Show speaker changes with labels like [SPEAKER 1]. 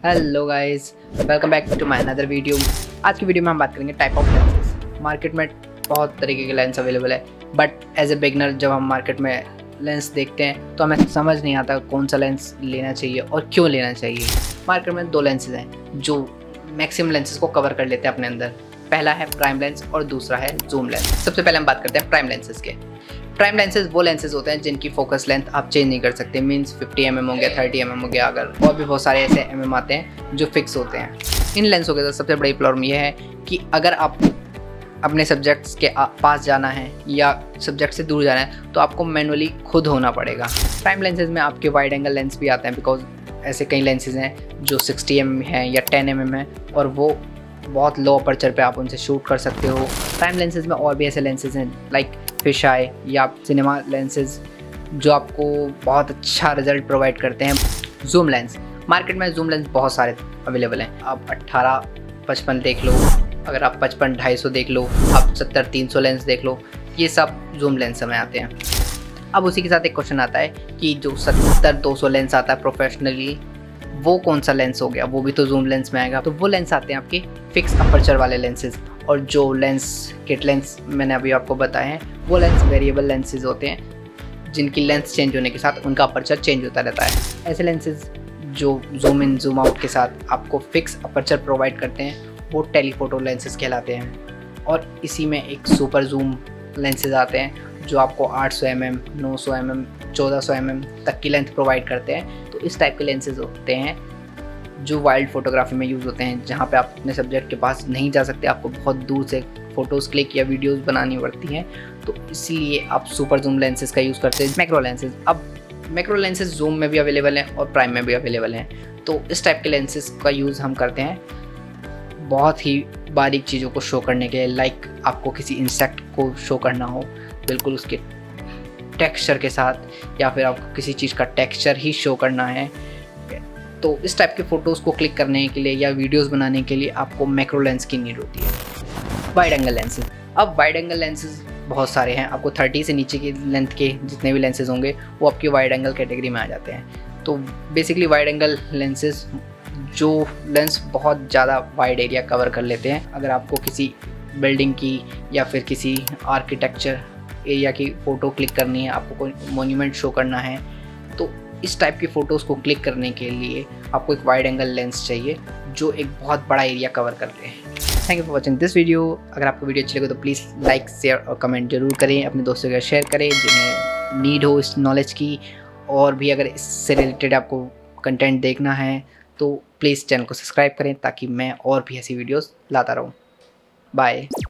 [SPEAKER 1] Hello guys, welcome back to my another video. आज की video में हम बात करेंगे टाइप ऑफ लेंसेज। मार्केट में बहुत तरीके के लेंस अवेलेबल है, बट एज ए बिगनर जब हम मार्केट में लेंस देखते हैं तो हमें समझ नहीं आता कौन सा लेंस लेना चाहिए और क्यों लेना चाहिए। मार्केट में दो लेंसेज हैं जो मैक्सिमम लेंसेज को कवर कर लेते हैं अपने अंदर। पहला है प्राइम लेंस और दूसरा है जूम लेंस। सबसे पहले हम बात करते हैं प्राइम लेंसेज के। प्राइम लेंसेज वो लेंसेज होते हैं जिनकी फोकस लेंथ आप चेंज नहीं कर सकते। मींस 50 mm हो गया, 30 mm हो गया, अगर और भी बहुत सारे ऐसे mm आते हैं जो फिक्स होते हैं। इन लेंसों के साथ सबसे बड़ी प्रॉब्लम यह है कि अगर आप अपने सब्जेक्ट्स के पास जाना है या सब्जेक्ट से दूर जाना है तो आपको मैनुअली खुद होना पड़ेगा। प्राइम लेंसेज में आपके वाइड एंगल लेंस भी आते हैं, बिकॉज ऐसे कई लेंसेज हैं जो 60 mm हैं या 10 mm हैं और वो बहुत लो अपर्चर पे आप उनसे शूट कर सकते हो। प्राइम लेंसेज में और भी ऐसे लेंसेज हैं लाइक फिश आई या सिनेमा लेंसेज जो आपको बहुत अच्छा रिजल्ट प्रोवाइड करते हैं। जूम लेंस, मार्केट में जूम लेंस बहुत सारे अवेलेबल हैं। आप 18-55 देख लो, अगर आप 55-250 देख लो, आप 70-300 लेंस देख लो, ये सब जूम लेंस में आते हैं। अब उसी के साथ एक क्वेश्चन आता है कि जो 70-200 लेंस आता है प्रोफेशनली, वो कौन सा लेंस हो गया, वो भी तो जूम लेंस में आएगा। तो वो लेंस आते हैं आपके फिक्स अपर्चर वाले लेंसेज, और जो लेंस किट लेंस मैंने अभी आपको बताए हैं वो लेंस वेरिएबल लेंसेज होते हैं जिनकी लेंस चेंज होने के साथ उनका अपर्चर चेंज होता रहता है। ऐसे लेंसेज जो जूम इन जूम आउट के साथ आपको फिक्स अपर्चर प्रोवाइड करते हैं वो टेलीफोटो लेंसेज कहलाते हैं। और इसी में एक सुपर जूम लेंसेज आते हैं जो आपको 800 mm, 900 mm, 1400 mm तक की लेंथ प्रोवाइड करते हैं। तो इस टाइप के लेंसेज होते हैं जो वाइल्ड फोटोग्राफी में यूज़ होते हैं, जहाँ पे आप अपने सब्जेक्ट के पास नहीं जा सकते, आपको बहुत दूर से फ़ोटोज़ क्लिक या वीडियोज़ बनानी पड़ती हैं, तो इसलिए आप सुपर जूम लेंसेज का यूज़ करते हैं। मैक्रो लेंसेज, अब मैक्रो लेंसेज जूम में भी अवेलेबल हैं और प्राइम में भी अवेलेबल हैं। तो इस टाइप के लेंसेज का यूज़ हम करते हैं बहुत ही बारीक चीज़ों को शो करने के लिए। लाइक आपको किसी इंसेक्ट को शो करना हो बिल्कुल उसके टेक्सचर के साथ, या फिर आपको किसी चीज़ का टेक्सचर ही शो करना है, तो इस टाइप के फ़ोटोज़ को क्लिक करने के लिए या वीडियोस बनाने के लिए आपको मैक्रो लेंस की नीड होती है। वाइड एंगल लेंसेज, अब वाइड एंगल लेंसेज बहुत सारे हैं। आपको 30 से नीचे की लेंथ के जितने भी लेंसेज होंगे वो आपकी वाइड एंगल कैटेगरी में आ जाते हैं। तो बेसिकली वाइड एंगल लेंसेज जो लेंस बहुत ज़्यादा वाइड एरिया कवर कर लेते हैं। अगर आपको किसी बिल्डिंग की या फिर किसी आर्किटेक्चर एरिया की फ़ोटो क्लिक करनी है, आपको कोई मोन्यूमेंट शो करना है, तो इस टाइप की फ़ोटोज़ को क्लिक करने के लिए आपको एक वाइड एंगल लेंस चाहिए जो एक बहुत बड़ा एरिया कवर कर ले। Thank you for watching this video. अगर आपको वीडियो अच्छी लगे तो प्लीज़ लाइक, शेयर और कमेंट जरूर करें। अपने दोस्तों के साथ शेयर करें जिन्हें नीड हो इस नॉलेज की। और भी अगर इससे रिलेटेड आपको कंटेंट देखना है तो प्लीज़ चैनल को सब्सक्राइब करें ताकि मैं और भी ऐसी वीडियोज़ लाता रहूँ। बाय।